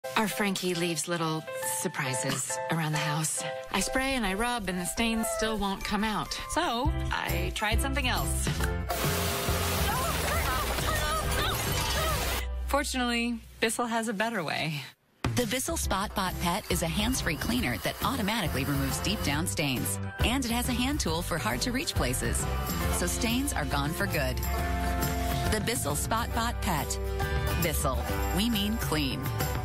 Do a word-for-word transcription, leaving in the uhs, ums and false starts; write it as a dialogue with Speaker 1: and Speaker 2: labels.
Speaker 1: Our Frankie leaves little surprises around the house. I spray and I rub and the stains still won't come out. So I tried something else. Fortunately, Bissell has a better way.
Speaker 2: The Bissell SportBot Pet is a hands-free cleaner that automatically removes deep-down stains. And it has a hand tool for hard-to-reach places. So stains are gone for good. The Bissell SportBot Pet. Bissell, we mean clean.